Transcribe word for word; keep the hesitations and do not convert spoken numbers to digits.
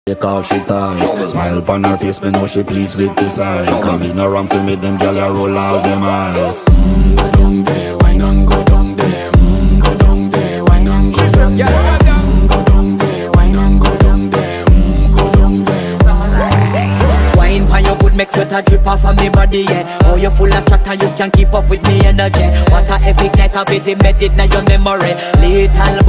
She call she ties. Smile upon her face, me know she pleased with this eyes. Come in around to meet them gyal a roll out them eyes. Mm, go down there, wine and go down there. Mm, go down there, wine and go down there. Mm, go down there, wine and go down there. Mm, go down there. Wine pan your good make sweat a drip off of me body, yeah. Oh, you full of chat and you can keep up with me energy. What a epic night of it, embedded in your memory. Little